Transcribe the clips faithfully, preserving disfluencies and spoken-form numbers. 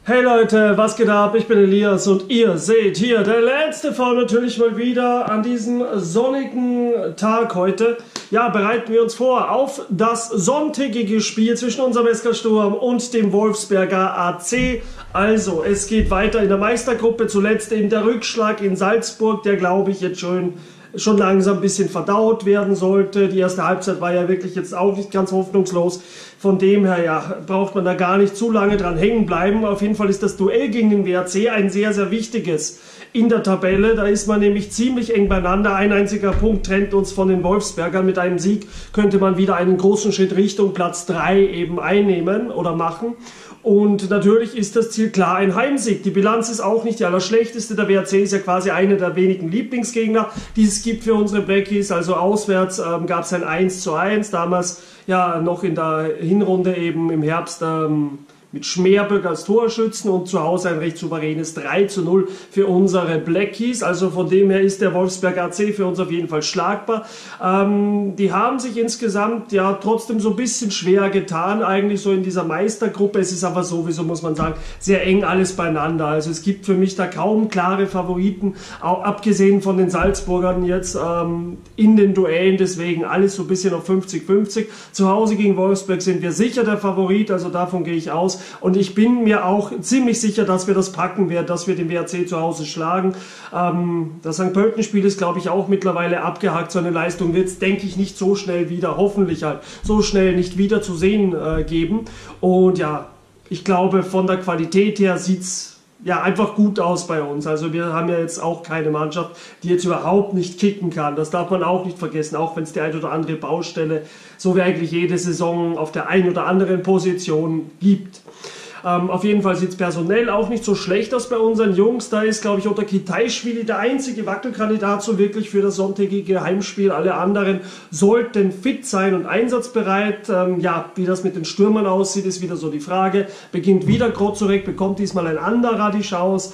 Hey Leute, was geht ab? Ich bin Elias und ihr seht hier der Lance T V natürlich mal wieder an diesem sonnigen Tag heute. Ja, bereiten wir uns vor auf das sonntägige Spiel zwischen unserem S K Sturm und dem Wolfsberger A C. Also, es geht weiter in der Meistergruppe, zuletzt eben der Rückschlag in Salzburg, der glaube ich jetzt schon schon langsam ein bisschen verdaut werden sollte. Die erste Halbzeit war ja wirklich jetzt auch nicht ganz hoffnungslos. Von dem her ja, braucht man da gar nicht zu lange dran hängen bleiben. Auf jeden Fall ist das Duell gegen den W R C ein sehr, sehr wichtiges in der Tabelle. Da ist man nämlich ziemlich eng beieinander. Ein einziger Punkt trennt uns von den Wolfsbergern. Mit einem Sieg könnte man wieder einen großen Schritt Richtung Platz drei eben einnehmen oder machen. Und natürlich ist das Ziel klar ein Heimsieg. Die Bilanz ist auch nicht die allerschlechteste. Der W R C ist ja quasi einer der wenigen Lieblingsgegner, die es gibt für unsere Blackies. Also auswärts ähm, gab es ein eins zu eins. Damals ja noch in der Hinrunde eben im Herbst ähm, mit Schmerböck als Torschützen und zu Hause ein recht souveränes drei zu null für unsere Blackies. Also von dem her ist der Wolfsberger A C für uns auf jeden Fall schlagbar. Ähm, die haben sich insgesamt ja trotzdem so ein bisschen schwer getan, eigentlich so in dieser Meistergruppe. Es ist aber sowieso, muss man sagen, sehr eng alles beieinander. Also es gibt für mich da kaum klare Favoriten, auch abgesehen von den Salzburgern jetzt ähm, in den Duellen. Deswegen alles so ein bisschen auf fünfzig fünfzig. Zu Hause gegen Wolfsberg sind wir sicher der Favorit, also davon gehe ich aus. Und ich bin mir auch ziemlich sicher, dass wir das packen werden, dass wir den W R C zu Hause schlagen. Ähm, das Sankt Pölten-Spiel ist, glaube ich, auch mittlerweile abgehakt. So eine Leistung wird es, denke ich, nicht so schnell wieder, hoffentlich halt, so schnell nicht wieder zu sehen äh, geben. Und ja, ich glaube, von der Qualität her sieht es ja einfach gut aus bei uns. Also wir haben ja jetzt auch keine Mannschaft, die jetzt überhaupt nicht kicken kann. Das darf man auch nicht vergessen, auch wenn es die eine oder andere Baustelle, so wie eigentlich jede Saison, auf der einen oder anderen Position gibt. Ähm, auf jeden Fall sieht es personell auch nicht so schlecht aus bei unseren Jungs. Da ist, glaube ich, Otar Kitaischwili der einzige Wackelkandidat so wirklich für das sonntägige Heimspiel. Alle anderen sollten fit sein und einsatzbereit. Ähm, ja, wie das mit den Stürmern aussieht, ist wieder so die Frage. Beginnt wieder Grozurek, bekommt diesmal ein anderer die Chance.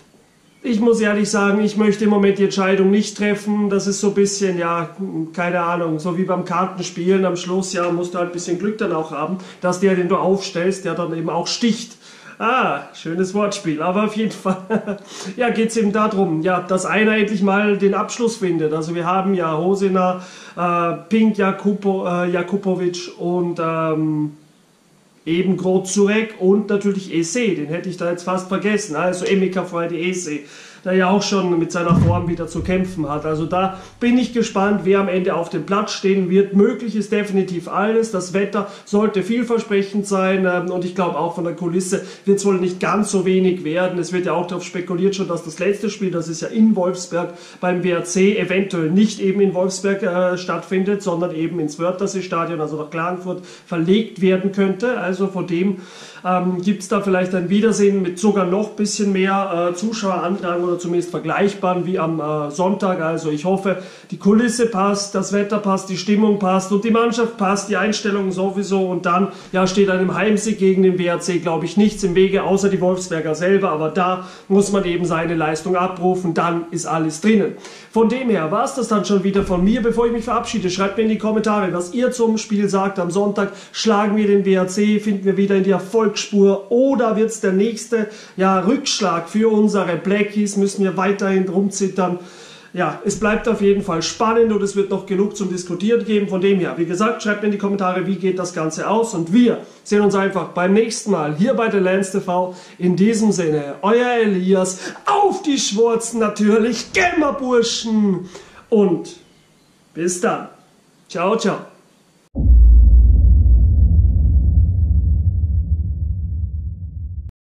Ich muss ehrlich sagen, ich möchte im Moment die Entscheidung nicht treffen. Das ist so ein bisschen, ja, keine Ahnung, so wie beim Kartenspielen am Schluss, ja, musst du halt ein bisschen Glück dann auch haben, dass der, den du aufstellst, der dann eben auch sticht. Ah, schönes Wortspiel, aber auf jeden Fall, ja, geht es eben darum, ja, dass einer endlich mal den Abschluss findet. Also wir haben ja Hosina, äh, Pink, Jakupo, äh, Jakupovic und ähm, eben Grozurek und natürlich Ese, den hätte ich da jetzt fast vergessen, also Emeka Freude Ese, der ja auch schon mit seiner Form wieder zu kämpfen hat. Also da bin ich gespannt, wer am Ende auf dem Platz stehen wird. Möglich ist definitiv alles. Das Wetter sollte vielversprechend sein und ich glaube auch von der Kulisse wird es wohl nicht ganz so wenig werden. Es wird ja auch darauf spekuliert schon, dass das letzte Spiel, das ist ja in Wolfsberg beim W R C, eventuell nicht eben in Wolfsberg äh, stattfindet, sondern eben ins Wörthersee-Stadion, also nach Klagenfurt, verlegt werden könnte. Also von dem ähm, gibt es da vielleicht ein Wiedersehen mit sogar noch ein bisschen mehr äh, Zuschauerandrang oder zumindest vergleichbar wie am äh, Sonntag. Also ich hoffe, die Kulisse passt, das Wetter passt, die Stimmung passt und die Mannschaft passt, die Einstellung sowieso. Und dann ja, steht einem Heimsieg gegen den W R C, glaube ich, nichts im Wege, außer die Wolfsberger selber. Aber da muss man eben seine Leistung abrufen, dann ist alles drinnen. Von dem her war es das dann schon wieder von mir. Bevor ich mich verabschiede, schreibt mir in die Kommentare, was ihr zum Spiel sagt am Sonntag. Schlagen wir den W R C, finden wir wieder in die Erfolgsspur oder wird es der nächste ja, Rückschlag für unsere Blackies? Müssen wir weiterhin rumzittern? Ja, es bleibt auf jeden Fall spannend und es wird noch genug zum Diskutieren geben. Von dem her, wie gesagt, schreibt mir in die Kommentare, wie geht das Ganze aus. Und wir sehen uns einfach beim nächsten Mal hier bei der Lance T V. In diesem Sinne, euer Elias, auf die Schwarzen natürlich, Gamerburschen und bis dann. Ciao, ciao.